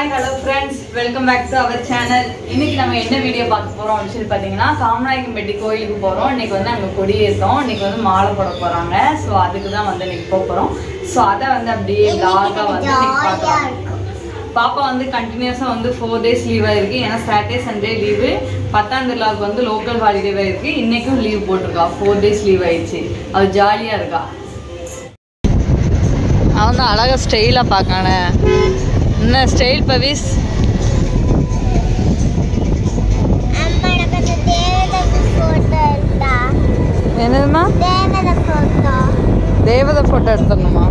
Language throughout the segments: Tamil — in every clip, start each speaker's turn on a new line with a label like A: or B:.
A: Hi, hello friends. Welcome back to our channel. இன்னைக்கு நம்ம என்ன வீடியோ பார்க்க போறோம் அப்படினு சொல்லி பாத்தீங்கன்னா காமநாயக்கன்பட்டி கோயிலுக்கு போறோம். இன்னைக்கு வந்து அங்க கொடி ஏத்தோம். இன்னைக்கு வந்து மாலை போட போறாங்க. சோ அதுக்கு தான் வந்து இன்னைக்கு போறோம். சோ அத வந்து அப்படியே லாகா வந்து இன்னைக்கு பார்க்கலாம். பாப்பா வந்து கண்டினியூஸா வந்து 4 days லீவா இருக்கு. ஏன்னா சாட்டர்டே சண்டே லீவு. 10ஆம் தேதிக்கு வந்து லோக்கல் ஹாலிடேவா இருக்கு. இன்னைக்கும் லீவ் போட்டுருக்கா. 4 days லீவ் ஆயிடுச்சு. அது ஜாலியா இருக்கா. அவன் தான் அழகா ஸ்டைலா பார்க்கானே. என்ன ஸ்டைல் பவிஸ்? என்னதுமா? தேவதை போட்டோ எடுத்துடணுமா?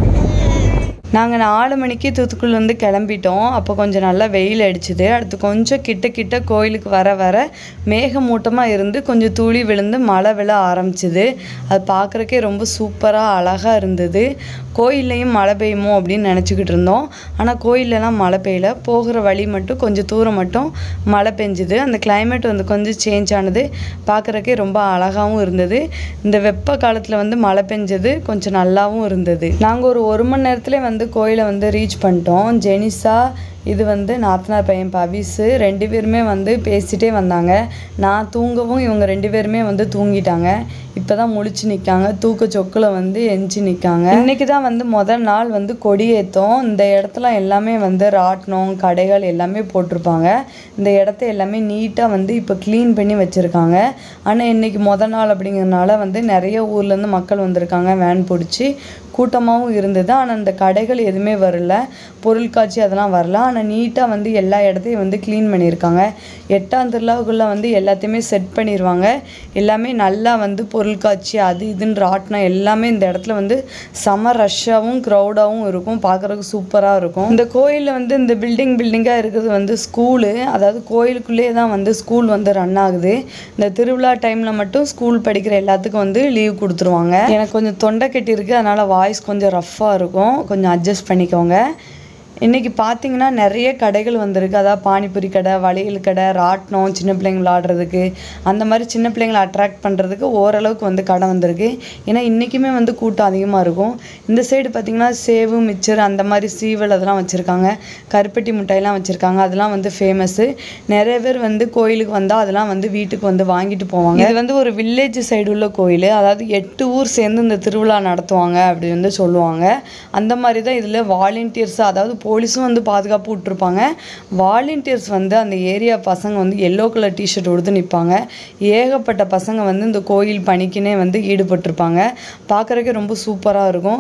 A: நாங்கள் 4 மணிக்கு தூத்துக்குடிலேருந்து கிளம்பிட்டோம். அப்போ கொஞ்சம் நல்லா வெயில் அடிச்சுது. அடுத்து கொஞ்சம் கிட்ட கோயிலுக்கு வர வர மேகமூட்டமாக இருந்து கொஞ்சம் தூளி விழுந்து மழை விழ ஆரம்பிச்சுது. அது பார்க்குறக்கே ரொம்ப சூப்பராக அழகாக இருந்தது. கோயில்லையும் மழை பெய்யுமோ அப்படின்னு நினச்சிக்கிட்டு இருந்தோம். ஆனால் கோயிலெலாம் மழை பெய்யல. போகிற வழி மட்டும் கொஞ்சம் தூரம் மட்டும் மழை பெஞ்சுது. அந்த கிளைமேட் வந்து கொஞ்சம் சேஞ்ச் ஆனது. பார்க்குறக்கே ரொம்ப அழகாகவும் இருந்தது. இந்த வெப்ப காலத்தில் வந்து மழை பெஞ்சது கொஞ்சம் நல்லாவும் இருந்தது. நாங்கள் ஒரு 1 மணி நேரத்துலேயே வந்து கோயிலை வந்து ரீச் பண்ணிட்டோம். ஜெனிசா இது வந்து நாத்தனார் பையன் பவிஸு 2 பேருமே வந்து பேசிகிட்டே வந்தாங்க. நான் தூங்கவும் இவங்க 2 பேருமே வந்து தூங்கிட்டாங்க. இப்போ தான் முழிச்சு நிற்காங்க. தூக்க சொக்கில் வந்து எஞ்சி நிற்காங்க. இன்றைக்கி தான் வந்து முதல் நாள் வந்து கொடியேற்றோம். இந்த இடத்துல எல்லாமே வந்து ராட்டினம் கடைகள் எல்லாமே போட்டிருப்பாங்க. இந்த இடத்த எல்லாமே நீட்டாக வந்து இப்போ க்ளீன் பண்ணி வச்சுருக்காங்க. ஆனால் இன்றைக்கி முதல் நாள் அப்படிங்கிறதுனால வந்து நிறைய ஊர்லேருந்து மக்கள் வந்திருக்காங்க. வேன் பிடிச்சி கூட்டமாகவும் இருந்தது. ஆனால் இந்த கடைகள் எதுவுமே வரல. பொருட்காட்சி அதெல்லாம் வரல. ஆனால் நீட்டாக வந்து எல்லா இடத்தையும் வந்து க்ளீன் பண்ணியிருக்காங்க. 8ஆம் திருவிழாவுக்குள்ளே வந்து எல்லாத்தையுமே செட் பண்ணிடுவாங்க. எல்லாமே நல்லா வந்து பொருட்காட்சி அது இதுன்னு ராட்டினம் எல்லாமே இந்த இடத்துல வந்து செம ரஷ்ஷாகவும் க்ரௌடாகவும் இருக்கும். பார்க்குறதுக்கு சூப்பராக இருக்கும். இந்த கோயிலில் வந்து இந்த பில்டிங்காக இருக்கிறது வந்து ஸ்கூலு. அதாவது கோயிலுக்குள்ளேயே தான் வந்து ஸ்கூல் வந்து ரன் ஆகுது. இந்த திருவிழா டைமில் மட்டும் ஸ்கூல் படிக்கிற எல்லாத்துக்கும் வந்து லீவ் கொடுத்துருவாங்க. எனக்கு கொஞ்சம் தொண்டை கட்டியிருக்கு. அதனால் வாய்ஸ் கொஞ்சம் ரஃப்பாக இருக்கும். கொஞ்சம் அட்ஜஸ்ட் பண்ணிக்கோங்க. இன்றைக்கி பார்த்திங்கன்னா நிறைய கடைகள் வந்திருக்கு. அதாவது பானிபூரி கடை, வளையல் கடை, ராட்டினம், சின்ன பிள்ளைங்க விளாடுறதுக்கு அந்த மாதிரி சின்ன பிள்ளைங்களை அட்ராக்ட் பண்ணுறதுக்கு ஓரளவுக்கு வந்து கடை வந்திருக்கு. ஏன்னா இன்றைக்குமே வந்து கூட்டம் அதிகமாக இருக்கும். இந்த சைடு பார்த்திங்கன்னா சேவு மிச்சர் அந்த மாதிரி சீவல் அதெல்லாம் வச்சுருக்காங்க. கருப்பட்டி மிட்டாயெல்லாம் வச்சுருக்காங்க. அதெல்லாம் வந்து ஃபேமஸ்ஸு. நிறைய பேர் வந்து கோயிலுக்கு வந்தால் அதெல்லாம் வந்து வீட்டுக்கு வந்து வாங்கிட்டு போவாங்க. இது வந்து ஒரு வில்லேஜ் சைடு உள்ள கோயில். அதாவது 8 ஊர் சேர்ந்து இந்த திருவிழா நடத்துவாங்க அப்படி வந்து சொல்லுவாங்க. அந்த மாதிரி தான் இதில் வாலண்டியர்ஸ், அதாவது போலீஸும் வந்து பாதுகாப்பு விட்டுருப்பாங்க. வாலண்டியர்ஸ் வந்து அந்த ஏரியா பசங்க வந்து எல்லோ கலர் டிஷர்ட் உடுத்து நிற்பாங்க. ஏகப்பட்ட பசங்க வந்து இந்த கோயில் பணிக்குன்னே வந்து ஈடுபட்டிருப்பாங்க. பார்க்குறக்கே ரொம்ப சூப்பராக இருக்கும்.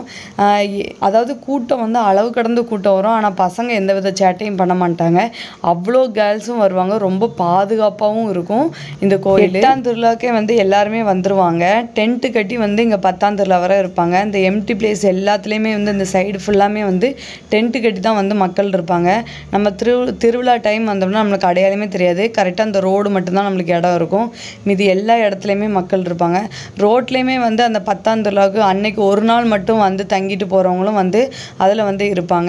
A: அதாவது கூட்டம் வந்து அளவு கடந்த கூட்டம் வரும். ஆனால் பசங்க எந்த வித சேட்டையும் பண்ண மாட்டாங்க. அவ்வளோ கேர்ள்ஸும் வருவாங்க. ரொம்ப பாதுகாப்பாகவும் இருக்கும் இந்த கோயில். 8ஆம் திருவிழாக்கே வந்து எல்லாருமே வந்துடுவாங்க. டென்ட்டு கட்டி வந்து இங்கே 10ஆம் திருவிழா வரை இருப்பாங்க. இந்த எம்டி பிளேஸ் எல்லாத்துலேயுமே வந்து இந்த சைடு ஃபுல்லாமே வந்து டென்ட்டு கட்டி தான் வந்து மக்கள் இருப்பாங்க. நம்ம திருவிழா டைம் வந்தோம்னா நம்மளுக்கு அடையாளமே தெரியாது. கரெக்டாக அந்த ரோடு மட்டும்தான் நம்மளுக்கு இடம் இருக்கும். மீதி எல்லா இடத்துலையுமே மக்கள் இருப்பாங்க. ரோட்லேயுமே வந்து அந்த 10ஆம் திருவிழாவுக்கு அன்னைக்கு ஒரு நாள் மட்டும் வந்து தங்கிட்டு போகிறவங்களும் வந்து அதில் வந்து இருப்பாங்க.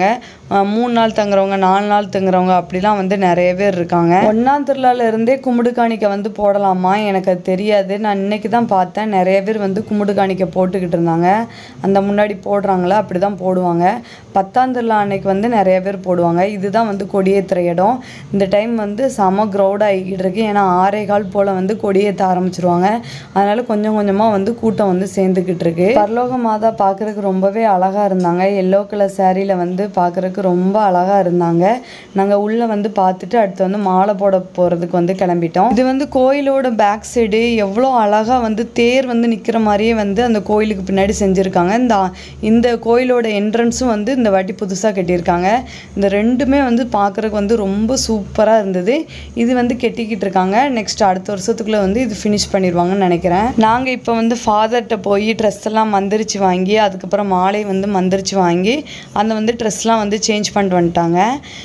A: 3 நாள் தங்குறவங்க 4 நாள் தங்குறவங்க அப்படிலாம் வந்து நிறைய பேர் இருக்காங்க. 1ஆம் திருவிழாவிலேருந்தே கும்பிடு காணிக்கை வந்து போடலாமா எனக்கு அது தெரியாது. நான் இன்னைக்கு தான் பார்த்தேன். நிறைய பேர் வந்து கும்பிடு காணிக்கை போட்டுக்கிட்டு இருந்தாங்க. அந்த முன்னாடி போடுறாங்களா அப்படி தான் போடுவாங்க. 10ஆம் திருவிழா அன்னைக்கு வந்து நிறைய பேர் போடுவாங்க. இதுதான் வந்து கொடியேற்றுற இடம். இந்த டைம் வந்து செம க்ரௌடாக ஆகிக்கிட்டு இருக்கு. ஏன்னா 6:15 போல் வந்து கொடியேற்ற ஆரம்பிச்சிருவாங்க. அதனால கொஞ்சம் கொஞ்சமாக வந்து கூட்டம் வந்து சேர்ந்துக்கிட்டு இருக்கு. பரலோக மாதா பார்க்குறதுக்கு ரொம்பவே அழகாக இருந்தாங்க. எல்லோ கலர் சாரியில் வந்து பார்க்குறதுக்கு ரொம்ப அழகாக இருந்தாங்க. நாங்கள் உள்ளே வந்து பார்த்துட்டு அடுத்து வந்து மாலை போட போகிறதுக்கு வந்து கிளம்பிட்டோம். இது வந்து கோயிலோட பேக் சைடு எவ்வளோ அழகாக வந்து தேர் வந்து நிற்கிற மாதிரியே வந்து அந்த கோயிலுக்கு பின்னாடி செஞ்சுருக்காங்க. இந்த கோயிலோட என்ட்ரன்ஸும் வந்து இந்த வாட்டி புதுசாக கட்டியிருக்காங்க. இந்த 2மே வந்து பார்க்குறதுக்கு வந்து ரொம்ப சூப்பராக இருந்தது. இது வந்து கெட்டிக்கிட்டு இருக்காங்க. நெக்ஸ்ட் அடுத்த வருஷத்துக்குள்ளே வந்து இது ஃபினிஷ் பண்ணிடுவாங்கன்னு நினைக்கிறேன். நாங்கள் இப்போ வந்து ஃபாதர்கிட்ட போய் ட்ரெஸ் எல்லாம் மந்திரிச்சு வாங்கி அதுக்கப்புறம் மாலை வந்து மந்திரிச்சு வாங்கி அந்த வந்து ட்ரெஸ்லாம் வந்து சேஞ்ச் பண்ணிட்டு வந்துட்டாங்க.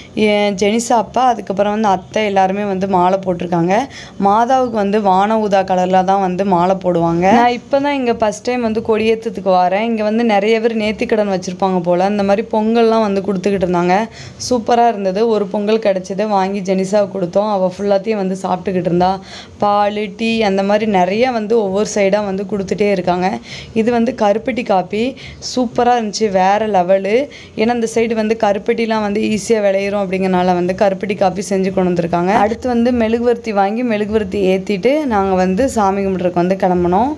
A: ஜெனிசா அப்பா அதுக்கப்புறம் வந்து அத்தை எல்லாருமே வந்து மாலை போட்டிருக்காங்க. மாதாவுக்கு வந்து வான ஊதா கலரில் தான் வந்து மாலை போடுவாங்க. நான் இப்போ தான் இங்கே ஃபஸ்ட் டைம் வந்து கொடியேற்றத்துக்கு வரேன். இங்கே வந்து நிறைய பேர் நேர்த்திக்கடன் வச்சுருப்பாங்க போல். அந்த மாதிரி பொங்கல்லாம் வந்து கொடுத்துக்கிட்டு போட்டிருந்தாங்க. சூப்பராக இருந்தது. ஒரு பொங்கல் கிடச்சிது, வாங்கி ஜெனிஸாவை கொடுத்தோம். அவள் ஃபுல்லாத்தையும் வந்து சாப்பிட்டுக்கிட்டு இருந்தா. பால், டீ அந்த மாதிரி நிறைய வந்து ஒவ்வொரு சைடாக வந்து கொடுத்துட்டே இருக்காங்க. இது வந்து கருப்பட்டி காப்பி. சூப்பராக இருந்துச்சு, வேறு லெவலு. ஏன்னா இந்த சைடு வந்து கருப்பட்டிலாம் வந்து ஈஸியாக விளையிரும் அப்படிங்கிறனால வந்து கருப்பட்டி காப்பி செஞ்சு கொண்டு வந்திருக்காங்க. அடுத்து வந்து மெழுகுவர்த்தி வாங்கி மெழுகுவர்த்தி ஏற்றிட்டு நாங்கள் வந்து சாமி கும்பிட்றதுக்கு வந்து கிளம்பணும்.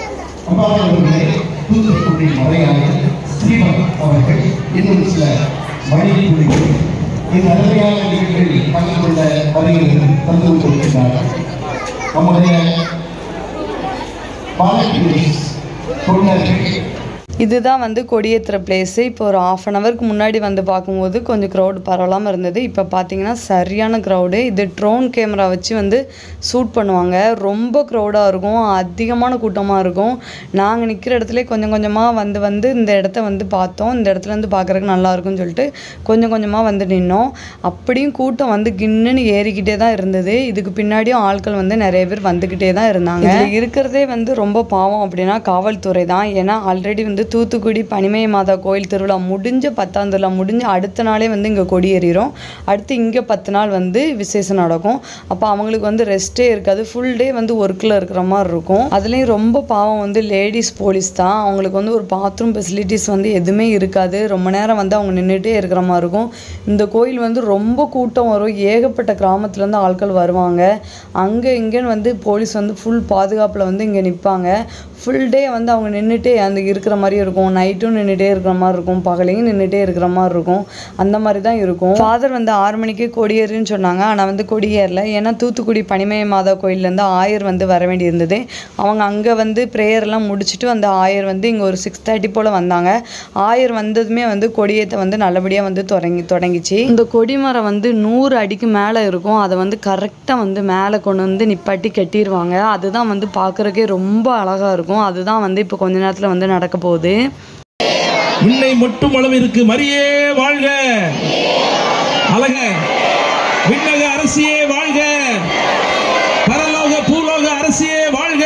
A: இதுதான் வந்து கொடியேற்றுற பிளேஸு. இப்போ ஒரு 1/2 an hourக்கு முன்னாடி வந்து பார்க்கும்போது கொஞ்சம் க்ரௌடு பரவலாமல் இருந்தது. இப்போ பார்த்தீங்கன்னா சரியான க்ரௌடு. இது ட்ரோன் கேமரா வச்சு வந்து ஷூட் பண்ணுவாங்க. ரொம்ப க்ரௌடாக இருக்கும், அதிகமான கூட்டமாக இருக்கும். நாங்கள் நிற்கிற இடத்துல கொஞ்சம் கொஞ்சமாக வந்து இந்த இடத்த வந்து பார்த்தோம். இந்த இடத்துலேருந்து பார்க்குறதுக்கு நல்லாயிருக்கும்னு சொல்லிட்டு கொஞ்சம் கொஞ்சமாக வந்து நின்னோம். அப்படியும் கூட்டம் வந்து கின்னுன்னு ஏறிக்கிட்டே தான் இருந்தது. இதுக்கு பின்னாடியும் ஆட்கள் வந்து நிறைய பேர் வந்துக்கிட்டே தான் இருந்தாங்க. இருக்கிறதே வந்து ரொம்ப பாவம் அப்படின்னா காவல்துறை தான். ஏன்னா ஆல்ரெடி வந்து தூத்துக்குடி பனிமய மாதா கோயில் திருவிழா முடிஞ்ச 10ஆம் திருவிழா முடிஞ்ச அடுத்த நாளே வந்து இங்கே கொடி ஏறிடும். அடுத்து இங்கே 10 நாள் வந்து விசேஷம் நடக்கும். அப்போ அவங்களுக்கு வந்து ரெஸ்ட்டே இருக்காது, ஃபுல் டே வந்து ஒர்க்கில் இருக்கிற மாதிரி இருக்கும். அதுலேயும் ரொம்ப பாவம் வந்து லேடிஸ் போலீஸ் தான். அவங்களுக்கு வந்து ஒரு பாத்ரூம் ஃபெசிலிட்டிஸ் வந்து எதுவுமே இருக்காது. ரொம்ப நேரம் வந்து அவங்க நின்றுட்டே இருக்கிற மாதிரி இருக்கும். இந்த கோயில் வந்து ரொம்ப கூட்டம் வரும். ஏகப்பட்ட கிராமத்துலேருந்து ஆட்கள் வருவாங்க. அங்கே இங்கேன்னு வந்து போலீஸ் வந்து ஃபுல் பாதுகாப்பில் வந்து இங்கே நிற்பாங்க. ஃபுல் டே வந்து அவங்க நின்றுட்டே அந்த இருக்கிற மாதிரி இருக்கும். நைட்டும் நின்றுட்டே இருக்கிற மாதிரி இருக்கும், பகலையும் நின்றுட்டே இருக்கிற மாதிரி இருக்கும். அந்த மாதிரி தான் இருக்கும். ஃபாதர் வந்து 6 மணிக்கு கொடியேறுன்னு சொன்னாங்க. ஆனால் வந்து கொடியேறல. ஏன்னா தூத்துக்குடி பனிமய மாதா கோயிலேருந்து ஆயர் வந்து வர வேண்டி இருந்தது. அவங்க அங்கே வந்து ப்ரேயர்லாம் முடிச்சுட்டு அந்த ஆயர் வந்து இங்கே ஒரு 6:30 போல் வந்தாங்க. ஆயர் வந்ததுமே வந்து கொடியேற்ற வந்து நல்லபடியாக வந்து தொடங்கிச்சு. இந்த கொடிமரம் வந்து 100 அடிக்கு மேலே இருக்கும். அதை வந்து கரெக்டாக வந்து மேலே கொண்டு வந்து நிப்பாட்டி கட்டிடுவாங்க. அதுதான் வந்து பார்க்குறக்கே ரொம்ப அழகாக இருக்கும். அதுதான் வந்து இப்போ கொஞ்ச நேரத்தில் வந்து நடக்க போகுது.
B: விண்ணை மட்டும் அளவு இருக்கு மரியே வாழ்க, அழக விண்ணக அரசியே வாழ்க, பரலோக பூலோக அரசியே வாழ்க,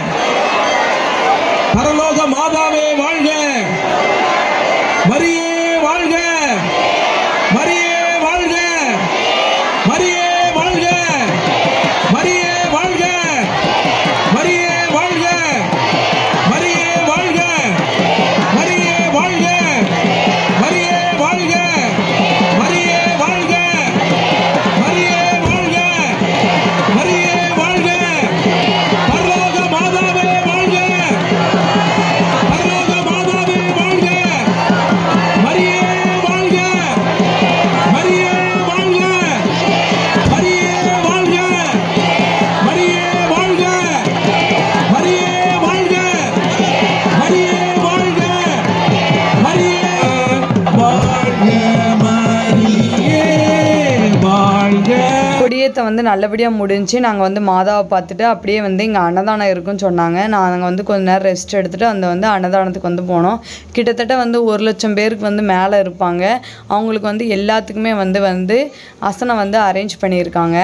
B: பரலோக மாதாவே வாழ்க, மரியே வாழ்க, மரியே வாழ்க, மரியே வாழ்க, மரியே வாழ்க, மரியே வாழ்க, மரியே வாழ்க, மரியே வாழ்க, மரியே வாழ்க, மரியே வாழ்க, மரியே வாழ்க, மரியே வாழ்க, பரலோக மாதாவே வாழ்க, பரலோக மாதாவே வாழ்க, மரியே வாழ்க, மரியே வாழ்க, மரியே வாழ்க, மரியே வாழ்க, மரியே வாழ்க, மரியே வாழ்க, மரியே வாழ்க, மரியே வாழ்க.
A: கொடியேற்ற வந்து நல்லபடியாக முடிஞ்சு நாங்கள் வந்து மாதாவை பார்த்துட்டு அப்படியே வந்து இங்கே அன்னதானம் இருக்குன்னு சொன்னாங்க. நாங்கள் வந்து கொஞ்ச நேரம் ரெஸ்ட் எடுத்துகிட்டு அந்த வந்து அன்னதானத்துக்கு வந்து போனோம். கிட்டத்தட்ட வந்து 1,00,000 பேருக்கு வந்து மேலே இருப்பாங்க. அவங்களுக்கு வந்து எல்லாத்துக்குமே வந்து அசனம் வந்து அரேஞ்ச் பண்ணியிருக்காங்க.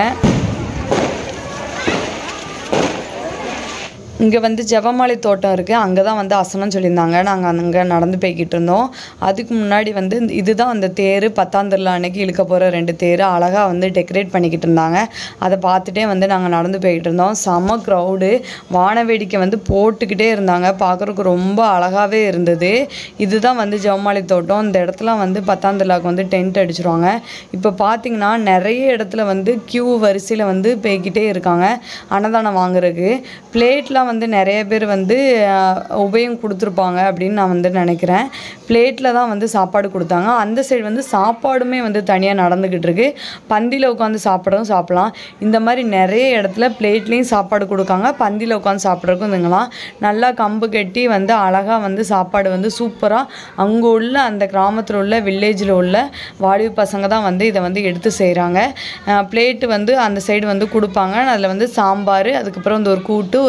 A: இங்கே வந்து ஜெபமாலை தோட்டம் இருக்குது, அங்கே தான் வந்து அசனம் சொல்லியிருந்தாங்க. நாங்கள் அங்கே நடந்து போய்கிட்டு இருந்தோம். அதுக்கு முன்னாடி வந்து இதுதான் அந்த தேர் 10ஆம் திருவிழா அன்னைக்கு இழுக்க போகிற 2 தேர் அழகாக வந்து டெக்கரேட் பண்ணிக்கிட்டு இருந்தாங்க. அதை பார்த்துட்டே வந்து நாங்கள் நடந்து போய்கிட்டு இருந்தோம். செம்ம க்ரௌடு, வான வேடிக்கை வந்து போட்டுக்கிட்டே இருந்தாங்க. பார்க்குறதுக்கு ரொம்ப அழகாகவே இருந்தது. இதுதான் வந்து ஜெபமாலை தோட்டம். இந்த இடத்துல வந்து 10ஆம் திருவிழாவுக்கு வந்து டென்ட் அடிச்சிருவாங்க. இப்போ பார்த்தீங்கன்னா நிறைய இடத்துல வந்து கியூ வரிசையில் வந்து போய்கிட்டே இருக்காங்க அன்னதானம் வாங்குறதுக்கு. பிளேட்லாம் வந்து நிறைய பேர் வந்து உபயம் கொடுத்துருப்பாங்க அப்படின்னு நான் வந்து நினைக்கிறேன். பிளேட்டில் தான் வந்து சாப்பாடு கொடுத்தாங்க. அந்த சைடு வந்து சாப்பாடுமே வந்து தனியாக நடந்துக்கிட்டு இருக்கு. பந்தியில் உட்காந்து சாப்பிட்றதும் சாப்பிட்லாம். இந்த மாதிரி நிறைய இடத்துல பிளேட்லேயும் சாப்பாடு கொடுக்காங்க, பந்தியில் உட்காந்து சாப்பிட்றதுக்கும் இதுங்களாம். நல்லா கம்பு கட்டி வந்து அழகாக வந்து சாப்பாடு வந்து சூப்பராக அங்கே உள்ள அந்த கிராமத்தில் உள்ள வில்லேஜில் உள்ள வாலிப பசங்க தான் வந்து இதை வந்து எடுத்து செய்கிறாங்க. பிளேட்டு வந்து அந்த சைடு வந்து கொடுப்பாங்க. அதில் வந்து சாம்பார், அதுக்கப்புறம் வந்து ஒரு கூட்டு, ஒரு ரசம்,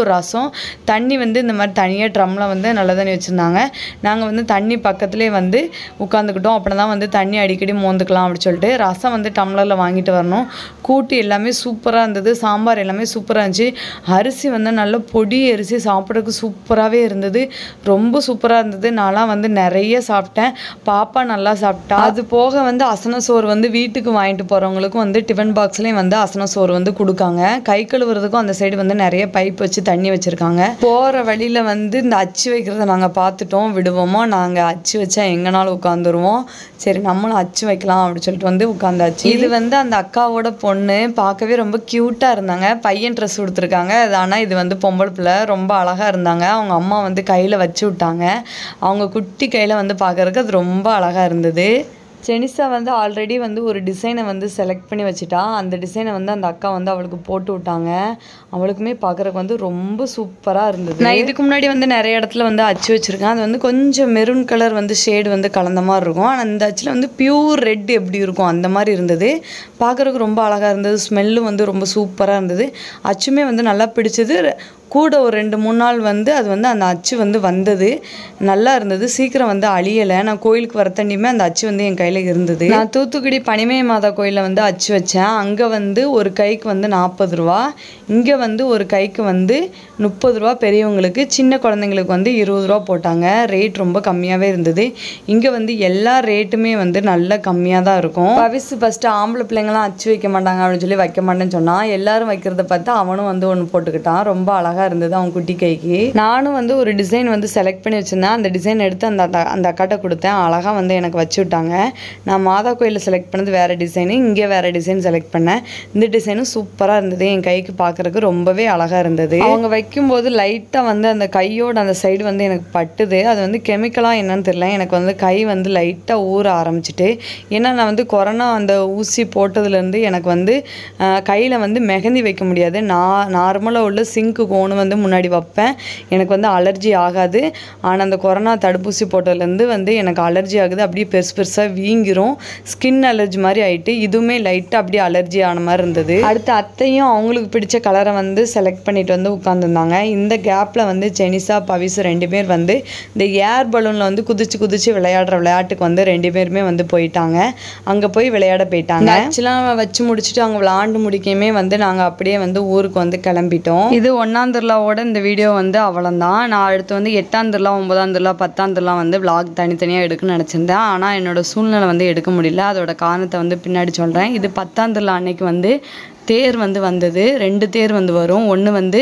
A: தண்ணி வந்து இந்த மாதிரி தனியாக ட்ரம்மில் வந்து நல்ல தண்ணி வச்சுருந்தாங்க. நாங்கள் வந்து தண்ணி பக்கத்துலேயே வந்து உட்காந்துக்கிட்டோம். அப்படின்னா தான் வந்து தண்ணி அடிக்கடி மோந்துக்கலாம் அப்படின்னு சொல்லிட்டு. ரசம் வந்து டம்ளரில் வாங்கிட்டு வரணும். கூட்டு எல்லாமே சூப்பராக இருந்தது. சாம்பார் எல்லாமே சூப்பராக இருந்துச்சு. அரிசி வந்து நல்ல பொடி அரிசி, சாப்பிட்றதுக்கு சூப்பராகவே இருந்தது. ரொம்ப சூப்பராக இருந்தது. நான்லாம் வந்து நிறைய சாப்பிட்டேன். பாப்பா நல்லா சாப்பிட்டா. அது போக வந்து அசன சோறு வந்து வீட்டுக்கு வாங்கிட்டு போகிறவங்களுக்கும் வந்து டிஃபன் பாக்ஸ்லேயும் வந்து அசன சோறு வந்து கொடுக்காங்க. கை கழுவுறதுக்கும் அந்த சைடு வந்து நிறைய பைப் வச்சு தண்ணி வச்சுருக்காங்க. போகிற வழியில் வந்து இந்த அச்சு வைக்கிறத நாங்கள் பார்த்துட்டோம். விடுவோமோ, நாங்கள் அச்சு வச்சா எங்கேனாலும் உட்காந்துருவோம். சரி நம்மளும் அச்சு வைக்கலாம் அப்படின்னு சொல்லிட்டு வந்து உட்காந்தாச்சு. இது வந்து அந்த அக்காவோட பொண்ணு. பார்க்கவே ரொம்ப க்யூட்டாக இருந்தாங்க. பையன் ட்ரெஸ் கொடுத்துருக்காங்க. ஆனால் இது வந்து பொம்பளை பிள்ளை. ரொம்ப அழகாக இருந்தாங்க. அவங்க அம்மா வந்து கையில் வச்சு விட்டாங்க. அவங்க குட்டி கையில் வந்து பார்க்குறதுக்கு அது ரொம்ப அழகாக இருந்தது. ஜெனிஸா வந்து ஆல்ரெடி வந்து ஒரு டிசைனை வந்து செலக்ட் பண்ணி வச்சுட்டா. அந்த டிசைனை வந்து அந்த அக்கா வந்து அவளுக்கு போட்டு விட்டாங்க. அவளுக்குமே பார்க்குறதுக்கு வந்து ரொம்ப சூப்பராக இருந்தது. நான் இதுக்கு முன்னாடி வந்து நிறைய இடத்துல வந்து அச்சு வச்சுருக்கேன். அது வந்து கொஞ்சம் மெரூன் கலர் வந்து ஷேடு வந்து கலந்த மாதிரி இருக்கும். ஆனால் இந்த அச்சில் வந்து பியூர் ரெட் எப்படி இருக்கும் அந்த மாதிரி இருந்தது. பார்க்குறதுக்கு ரொம்ப அழகாக இருந்தது. ஸ்மெல்லும் வந்து ரொம்ப சூப்பராக இருந்தது. அச்சுமே வந்து நல்லா பிடிச்சது. கூட ஒரு 2-3 நாள் வந்து அது வந்து அந்த அச்சு வந்து வந்தது. நல்லா இருந்தது. சீக்கிரம் வந்து அழியலை. நான் கோயிலுக்கு வர தண்டியுமே அந்த அச்சு வந்து என் கையில் இருந்தது. நான் தூத்துக்குடி பனிமய மாதா கோயிலில் வந்து அச்சு வச்சேன். அங்கே வந்து ஒரு கைக்கு வந்து 40 ரூபா. இங்கே வந்து ஒரு கைக்கு வந்து 30 ரூபா. பெரியவங்களுக்கு, சின்ன குழந்தைங்களுக்கு வந்து 20 ரூபா போட்டாங்க. ரேட் ரொம்ப கம்மியாகவே இருந்தது. இங்கே வந்து எல்லா ரேட்டுமே வந்து நல்ல கம்மியாக தான் இருக்கும். பவிசு ஃபஸ்ட்டு ஆம்பளை பிள்ளைங்களாம் அச்சு வைக்க மாட்டாங்க அப்படின்னு சொல்லி வைக்க மாட்டேன்னு சொன்னான். எல்லாரும் வைக்கிறத பார்த்து அவனும் வந்து ஒன்று போட்டுக்கிட்டான். ரொம்ப அழகாக இருந்தது அவன் குட்டி கைக்கு. நானும் வந்து ஒரு டிசைன் வந்து செலக்ட் பண்ணி வச்சிருந்தேன். அந்த டிசைன் எடுத்து அந்த அக்காட்ட கொடுத்தேன். அழகாக வந்து எனக்கு வச்சு விட்டாங்க. நான் மாதா கோயிலில் செலக்ட் பண்ணது வேறு டிசைனு, இங்கே வேறு டிசைன் செலக்ட் பண்ணேன். இந்த டிசைனும் சூப்பராக இருந்தது. என் கைக்கு பார்க்குறதுக்கு ரொம்பவே அழகாக இருந்தது. அவங்க வைக்கும்போது லைட்டாக வந்து அந்த கையோட அந்த சைடு வந்து எனக்கு பட்டுது. அது வந்து கெமிக்கலாக என்னன்னு தெரியல. எனக்கு வந்து கை வந்து லைட்டாக ஊற ஆரம்பிச்சிட்டு. ஏன்னா நான் வந்து கொரோனா அந்த ஊசி போட்டதுலேருந்து எனக்கு வந்து கையில் வந்து மெஹந்தி வைக்க முடியாது. நார்மலாக உள்ள சிங்க்கு கோணு வந்து முன்னாடி வைப்பேன். எனக்கு வந்து அலர்ஜி ஆகாது. ஆனால் அந்த கொரோனா தடுப்பூசி போட்டதுலேருந்து வந்து எனக்கு அலர்ஜி ஆகுது. அப்படியே பெருசாக வீங்கிரும். ஸ்கின் அலர்ஜி மாதிரி ஆகிட்டு இதுவுமே லைட்டாக அப்படியே அலர்ஜி ஆன மாதிரி இருந்தது. அடுத்து அத்தையும் அவங்களுக்கு பிடிச்ச கலரை வந்து செலக்ட் பண்ணிட்டு வந்து உட்காந்துருந்தாங்க. இந்த கேப்பில் வந்து ஜெனிஸா, பவிசு 2 பேர் வந்து இந்த ஏர் பலூனில் வந்து குதிச்சு விளையாடுற விளையாட்டுக்கு வந்து 2 பேருமே வந்து போயிட்டாங்க. அங்கே போய் விளையாட போயிட்டாங்க. ஆக்சுவலாக வச்சு முடிச்சுட்டு அவங்க விளாண்டு முடிக்கையுமே வந்து நாங்கள் அப்படியே வந்து ஊருக்கு வந்து கிளம்பிட்டோம். இது 1ஆம் திருவிழாவோட இந்த வீடியோ வந்து அவ்வளோதான். நான் அடுத்து வந்து 8ஆம் திருவிழா, 9ஆம் திருவிழா, 10ஆம் திருவிழா வந்து விளாக் தனித்தனியாக எடுக்கணும்னு நினச்சிருந்தேன். ஆனால் என்னோட சூழ்நிலை வந்து எடுக்க முடியல. அதோட காரணத்தை வந்து பின்னாடி சொல்கிறேன். இது 10ஆம் திருவிழா அன்னைக்கு வந்து தேர் வந்து வந்தது. 2 தேர் வந்து வரும். ஒன்று வந்து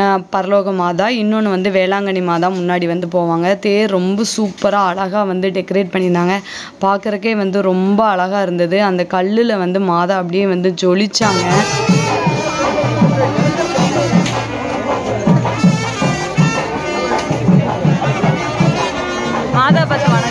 A: பரலோக மாதா, இன்னொன்று வந்து வேளாங்கண்ணி மாதா முன்னாடி வந்து போவாங்க. தேர் ரொம்ப சூப்பராக அழகாக வந்து டெக்கரேட் பண்ணியிருந்தாங்க. பார்க்குறக்கே வந்து ரொம்ப அழகாக இருந்தது. அந்த கல்லில் வந்து மாதா அப்படியே வந்து ஜொலிச்சாங்க. மாதா பார்த்து வணங்க.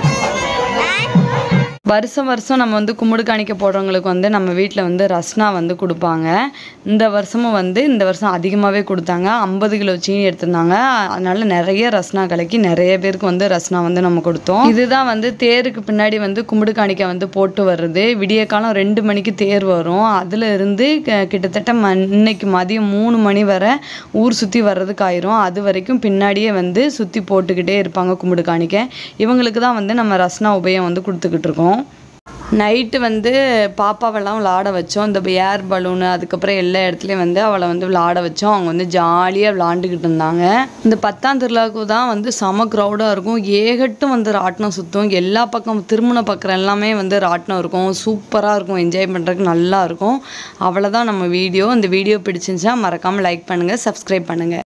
A: வருஷம் நம்ம வந்து கும்பிடு காணிக்க போடுறவங்களுக்கு வந்து நம்ம வீட்டில் வந்து ரஸ்னா வந்து கொடுப்பாங்க. இந்த வருஷம் அதிகமாகவே கொடுத்தாங்க. 50 கிலோ சீனி எடுத்திருந்தாங்க. அதனால நிறைய ரஸ்னா கலக்கி நிறைய பேருக்கு வந்து ரஸ்னா வந்து நம்ம கொடுத்தோம். இதுதான் வந்து தேருக்கு பின்னாடி வந்து கும்பிடு காணிக்க வந்து போட்டு வர்றது. விடிய காலம் 2 மணிக்கு தேர் வரும். அதில் இருந்து கிட்டத்தட்ட இன்னைக்கு மதியம் 3 மணி வரை ஊர் சுற்றி வர்றதுக்கு ஆயிரும். அது வரைக்கும் பின்னாடியே வந்து சுற்றி போட்டுக்கிட்டே இருப்பாங்க கும்பிடு காணிக்க. இவங்களுக்கு தான் வந்து நம்ம ரஸ்னா உபயம் வந்து கொடுத்துக்கிட்டு இருக்கோம். நைட்டு வந்து பாப்பாவெல்லாம் விளாட வச்சோம். இந்த ஏர் பலூனு அதுக்கப்புறம் எல்லா இடத்துலையும் வந்து அவளை வந்து விளாட வச்சோம். அவங்க வந்து ஜாலியாக விளாண்டுக்கிட்டு இருந்தாங்க. இந்த 10ஆம் திருவிழாவுக்கு தான் வந்து செம க்ரௌடாக இருக்கும். ஏகட்டும் வந்து ராட்டினம் சுற்றும். எல்லா பக்கம் திருமண பக்கம் எல்லாமே வந்து ராட்டினம் இருக்கும். சூப்பராக இருக்கும். என்ஜாய் பண்ணுறதுக்கு நல்லா இருக்கும். அவ்வளோதான் நம்ம வீடியோ. இந்த வீடியோ பிடிச்சிருந்துச்சா மறக்காமல் லைக் பண்ணுங்கள், சப்ஸ்கிரைப் பண்ணுங்கள்.